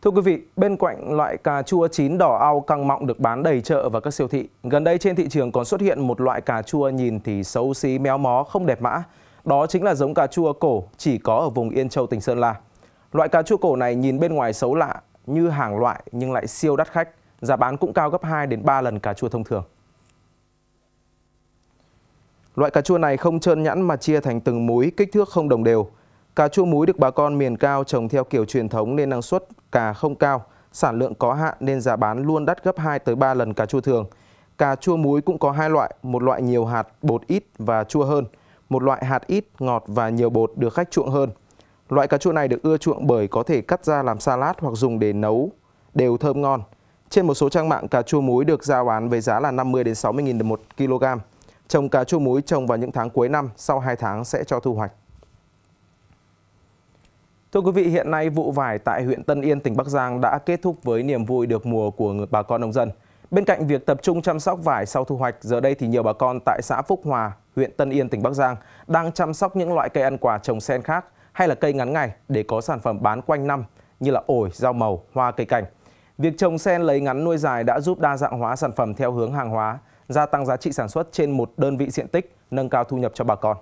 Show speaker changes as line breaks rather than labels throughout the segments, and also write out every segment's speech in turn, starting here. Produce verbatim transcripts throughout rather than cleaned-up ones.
Thưa quý vị, bên cạnh loại cà chua chín đỏ au căng mọng được bán đầy chợ và các siêu thị, gần đây trên thị trường còn xuất hiện một loại cà chua nhìn thì xấu xí méo mó không đẹp mã. Đó chính là giống cà chua cổ chỉ có ở vùng Yên Châu, tỉnh Sơn La. Loại cà chua cổ này nhìn bên ngoài xấu lạ như hàng loại nhưng lại siêu đắt khách, giá bán cũng cao gấp hai đến ba lần cà chua thông thường. Loại cà chua này không trơn nhẵn mà chia thành từng múi, kích thước không đồng đều. Cà chua múi được bà con miền cao trồng theo kiểu truyền thống nên năng suất cà không cao, sản lượng có hạn nên giá bán luôn đắt gấp hai tới ba lần cà chua thường. Cà chua múi cũng có hai loại, một loại nhiều hạt, bột ít và chua hơn, một loại hạt ít, ngọt và nhiều bột được khách chuộng hơn. Loại cà chua này được ưa chuộng bởi có thể cắt ra làm salad hoặc dùng để nấu đều thơm ngon. Trên một số trang mạng, cà chua múi được rao bán với giá là năm mươi đến sáu mươi nghìn đồng một kg. Trồng cà chua múi trồng vào những tháng cuối năm, sau hai tháng sẽ cho thu hoạch. Thưa quý vị, hiện nay vụ vải tại huyện Tân Yên, tỉnh Bắc Giang đã kết thúc với niềm vui được mùa của bà con nông dân. Bên cạnh việc tập trung chăm sóc vải sau thu hoạch, giờ đây thì nhiều bà con tại xã Phúc Hòa, huyện Tân Yên, tỉnh Bắc Giang đang chăm sóc những loại cây ăn quả trồng xen khác hay là cây ngắn ngày để có sản phẩm bán quanh năm như là ổi, rau màu, hoa, cây cảnh. Việc trồng xen lấy ngắn nuôi dài đã giúp đa dạng hóa sản phẩm theo hướng hàng hóa, gia tăng giá trị sản xuất trên một đơn vị diện tích, nâng cao thu nhập cho bà con.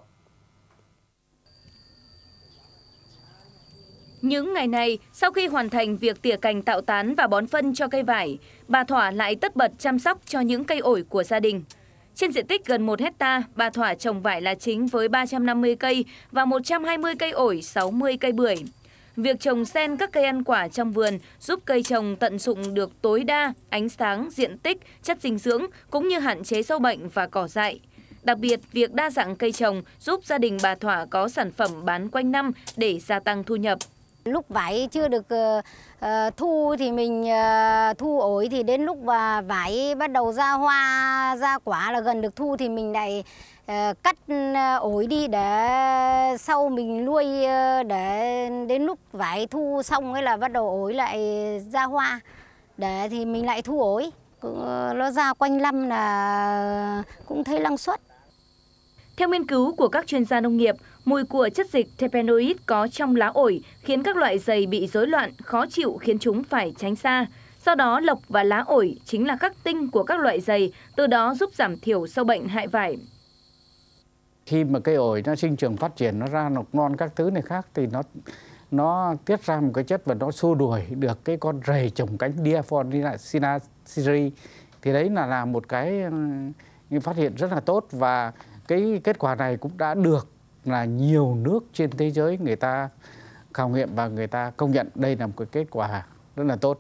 Những ngày này, sau khi hoàn thành việc tỉa cành tạo tán và bón phân cho cây vải, bà Thỏa lại tất bật chăm sóc cho những cây ổi của gia đình. Trên diện tích gần một hecta, bà Thỏa trồng vải là chính với ba trăm năm mươi cây và một trăm hai mươi cây ổi, sáu mươi cây bưởi. Việc trồng xen các cây ăn quả trong vườn giúp cây trồng tận dụng được tối đa ánh sáng, diện tích, chất dinh dưỡng cũng như hạn chế sâu bệnh và cỏ dại. Đặc biệt, việc đa dạng cây trồng giúp gia đình bà Thỏa có sản phẩm bán quanh năm để gia tăng thu nhập.
Lúc vải chưa được uh, thu thì mình uh, thu ổi, thì đến lúc mà vải bắt đầu ra hoa, ra quả là gần được thu thì mình lại uh, cắt uh, ổi đi để sau mình nuôi uh, để đến lúc vải thu xong ấy là bắt đầu ổi lại ra hoa, để thì mình lại thu ổi. Uh, nó ra quanh năm là cũng thấy năng suất.
Theo nghiên cứu của các chuyên gia nông nghiệp, mùi của chất dịch terpenoid có trong lá ổi khiến các loại dày bị rối loạn, khó chịu khiến chúng phải tránh xa. Do đó, lộc và lá ổi chính là khắc tinh của các loại dày, từ đó giúp giảm thiểu sâu bệnh hại vải.
Khi mà cây ổi nó sinh trưởng phát triển, nó ra nọc non các thứ này khác thì nó nó tiết ra một cái chất và nó xua đuổi được cái con rầy trồng cánh Diaphoricinaceae. Thì đấy là, là một cái phát hiện rất là tốt, và cái kết quả này cũng đã được là nhiều nước trên thế giới người ta khảo nghiệm và người ta công nhận đây là một cái kết quả rất là tốt.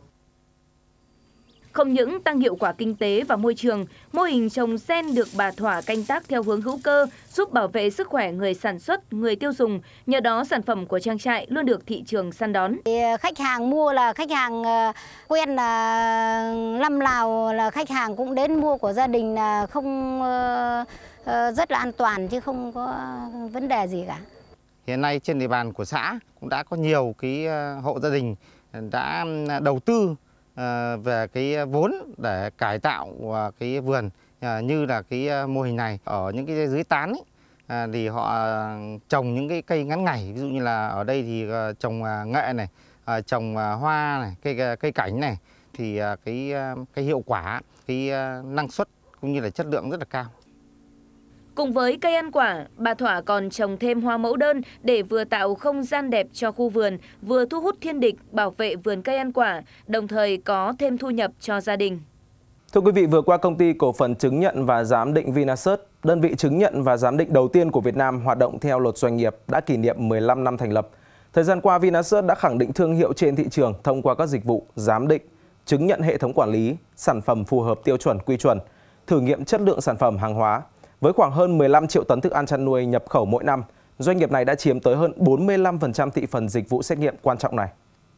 Không những tăng hiệu quả kinh tế và môi trường, mô hình trồng xen được bà Thỏa canh tác theo hướng hữu cơ giúp bảo vệ sức khỏe người sản xuất, người tiêu dùng. Nhờ đó, sản phẩm của trang trại luôn được thị trường săn đón.
Khách hàng mua là khách hàng quen, là năm nào là khách hàng cũng đến mua của gia đình, là không rất là an toàn chứ không có vấn đề gì cả.
Hiện nay trên địa bàn của xã cũng đã có nhiều cái hộ gia đình đã đầu tư về cái vốn để cải tạo cái vườn như là cái mô hình này. Ở những cái dưới tán ấy, thì họ trồng những cái cây ngắn ngày, ví dụ như là ở đây thì trồng nghệ này, trồng hoa này, cây cây cảnh này, thì cái cái hiệu quả, cái năng suất cũng như là chất lượng rất là cao.
Cùng với cây ăn quả, bà Thỏa còn trồng thêm hoa mẫu đơn để vừa tạo không gian đẹp cho khu vườn, vừa thu hút thiên địch, bảo vệ vườn cây ăn quả, đồng thời có thêm thu nhập cho gia đình.
Thưa quý vị, vừa qua công ty cổ phần chứng nhận và giám định Vinasearch, đơn vị chứng nhận và giám định đầu tiên của Việt Nam hoạt động theo luật doanh nghiệp, đã kỷ niệm mười lăm năm thành lập. Thời gian qua, Vinasearch đã khẳng định thương hiệu trên thị trường thông qua các dịch vụ giám định, chứng nhận hệ thống quản lý, sản phẩm phù hợp tiêu chuẩn quy chuẩn, thử nghiệm chất lượng sản phẩm hàng hóa. Với khoảng hơn mười lăm triệu tấn thức ăn chăn nuôi nhập khẩu mỗi năm, doanh nghiệp này đã chiếm tới hơn bốn mươi lăm phần trăm thị phần dịch vụ xét nghiệm quan trọng này.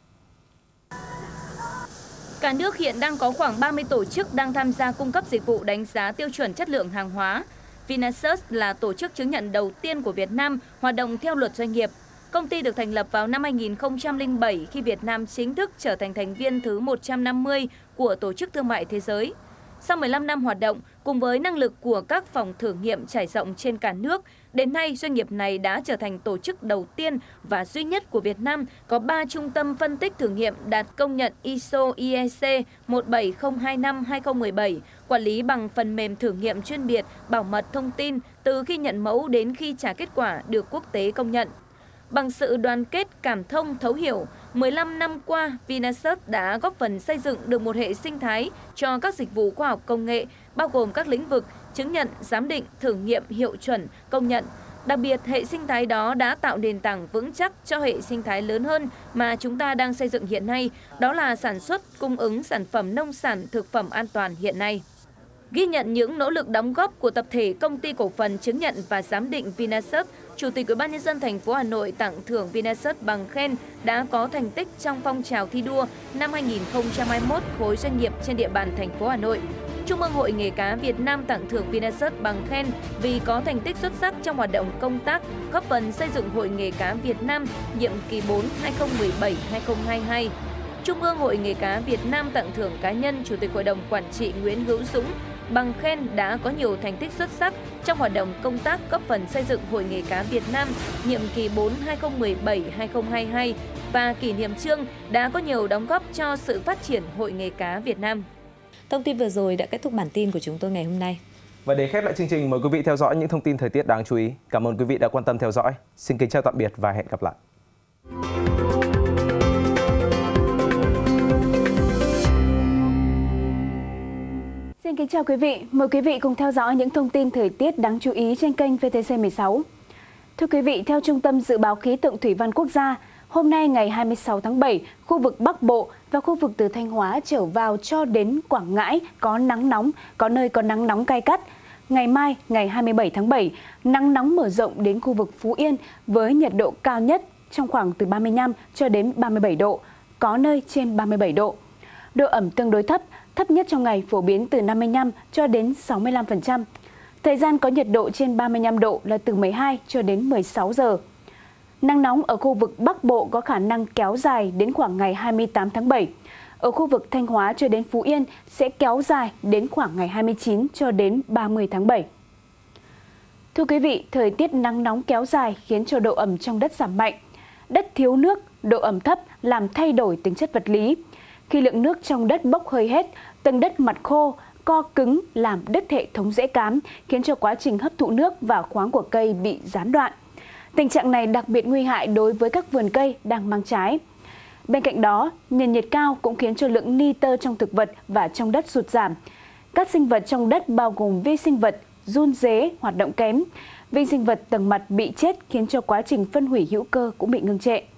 Cả nước hiện đang có khoảng ba mươi tổ chức đang tham gia cung cấp dịch vụ đánh giá tiêu chuẩn chất lượng hàng hóa. Vinasearch là tổ chức chứng nhận đầu tiên của Việt Nam hoạt động theo luật doanh nghiệp. Công ty được thành lập vào năm hai nghìn không trăm lẻ bảy khi Việt Nam chính thức trở thành thành viên thứ một trăm năm mươi của Tổ chức Thương mại Thế giới. Sau mười lăm năm hoạt động, cùng với năng lực của các phòng thử nghiệm trải rộng trên cả nước, đến nay doanh nghiệp này đã trở thành tổ chức đầu tiên và duy nhất của Việt Nam có ba trung tâm phân tích thử nghiệm đạt công nhận i ét o i e xê một bảy không hai năm hai không một bảy, quản lý bằng phần mềm thử nghiệm chuyên biệt, bảo mật thông tin từ khi nhận mẫu đến khi trả kết quả được quốc tế công nhận. Bằng sự đoàn kết, cảm thông, thấu hiểu, mười lăm năm qua, Vinasoft đã góp phần xây dựng được một hệ sinh thái cho các dịch vụ khoa học công nghệ, bao gồm các lĩnh vực chứng nhận, giám định, thử nghiệm, hiệu chuẩn, công nhận. Đặc biệt, hệ sinh thái đó đã tạo nền tảng vững chắc cho hệ sinh thái lớn hơn mà chúng ta đang xây dựng hiện nay, đó là sản xuất, cung ứng sản phẩm nông sản, thực phẩm an toàn hiện nay. Ghi nhận những nỗ lực đóng góp của tập thể Công ty cổ phần chứng nhận và giám định Vinasoft, Chủ tịch Ủy ban nhân dân thành phố Hà Nội tặng thưởng Vinasoft bằng khen đã có thành tích trong phong trào thi đua năm hai nghìn không trăm hai mươi mốt khối doanh nghiệp trên địa bàn thành phố Hà Nội. Trung ương Hội Nghề cá Việt Nam tặng thưởng Vinasoft bằng khen vì có thành tích xuất sắc trong hoạt động công tác, góp phần xây dựng Hội Nghề cá Việt Nam nhiệm kỳ bốn hai nghìn không trăm mười bảy đến hai nghìn không trăm hai mươi hai. Trung ương Hội Nghề cá Việt Nam tặng thưởng cá nhân Chủ tịch Hội đồng Quản trị Nguyễn Hữu Dũng bằng khen đã có nhiều thành tích xuất sắc trong hoạt động công tác, góp phần xây dựng Hội Nghề cá Việt Nam nhiệm kỳ bốn hai nghìn không trăm mười bảy đến hai nghìn không trăm hai mươi hai và kỷ niệm chương đã có nhiều đóng góp cho sự phát triển Hội Nghề cá Việt Nam.
Thông tin vừa rồi đã kết thúc bản tin của chúng tôi ngày hôm nay.
Và để khép lại chương trình, mời quý vị theo dõi những thông tin thời tiết đáng chú ý. Cảm ơn quý vị đã quan tâm theo dõi. Xin kính chào tạm biệt và hẹn gặp lại.
Xin kính chào quý vị, mời quý vị cùng theo dõi những thông tin thời tiết đáng chú ý trên kênh vê tê xê mười sáu. Thưa quý vị, theo Trung tâm Dự báo Khí tượng Thủy văn Quốc gia, hôm nay ngày hai mươi sáu tháng bảy, khu vực Bắc Bộ và khu vực từ Thanh Hóa trở vào cho đến Quảng Ngãi có nắng nóng, có nơi có nắng nóng gay gắt. Ngày mai, ngày hai mươi bảy tháng bảy, nắng nóng mở rộng đến khu vực Phú Yên với nhiệt độ cao nhất trong khoảng từ ba mươi lăm cho đến ba mươi bảy độ, có nơi trên ba mươi bảy độ. Độ ẩm tương đối thấp, thấp nhất trong ngày phổ biến từ năm mươi lăm cho đến sáu mươi lăm phần trăm. Thời gian có nhiệt độ trên ba mươi lăm độ là từ mười hai cho đến mười sáu giờ. Nắng nóng ở khu vực Bắc Bộ có khả năng kéo dài đến khoảng ngày hai mươi tám tháng bảy. Ở khu vực Thanh Hóa cho đến Phú Yên sẽ kéo dài đến khoảng ngày hai mươi chín cho đến ba mươi tháng bảy. Thưa quý vị, thời tiết nắng nóng kéo dài khiến cho độ ẩm trong đất giảm mạnh. Đất thiếu nước, độ ẩm thấp làm thay đổi tính chất vật lý. Khi lượng nước trong đất bốc hơi hết, tầng đất mặt khô, co cứng làm đứt hệ thống rễ cám, khiến cho quá trình hấp thụ nước và khoáng của cây bị gián đoạn. Tình trạng này đặc biệt nguy hại đối với các vườn cây đang mang trái. Bên cạnh đó, nền nhiệt cao cũng khiến cho lượng nitơ trong thực vật và trong đất sụt giảm. Các sinh vật trong đất bao gồm vi sinh vật, giun rễ hoạt động kém. Vi sinh vật tầng mặt bị chết khiến cho quá trình phân hủy hữu cơ cũng bị ngưng trệ.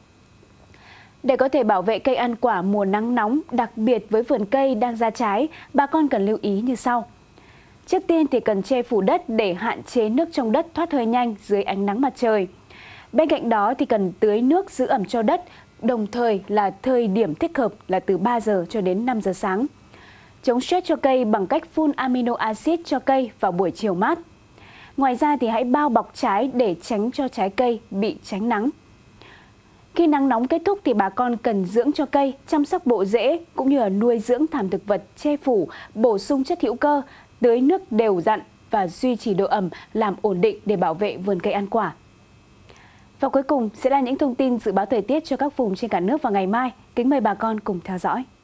Để có thể bảo vệ cây ăn quả mùa nắng nóng, đặc biệt với vườn cây đang ra trái, bà con cần lưu ý như sau. Trước tiên thì cần che phủ đất để hạn chế nước trong đất thoát hơi nhanh dưới ánh nắng mặt trời. Bên cạnh đó thì cần tưới nước giữ ẩm cho đất, đồng thời là thời điểm thích hợp là từ ba giờ cho đến năm giờ sáng. Chống stress cho cây bằng cách phun amino acid cho cây vào buổi chiều mát. Ngoài ra thì hãy bao bọc trái để tránh cho trái cây bị tránh nắng. Khi nắng nóng kết thúc thì bà con cần dưỡng cho cây, chăm sóc bộ rễ cũng như là nuôi dưỡng thảm thực vật, che phủ, bổ sung chất hữu cơ, tưới nước đều đặn và duy trì độ ẩm làm ổn định để bảo vệ vườn cây ăn quả. Và cuối cùng sẽ là những thông tin dự báo thời tiết cho các vùng trên cả nước vào ngày mai. Kính mời bà con cùng theo dõi.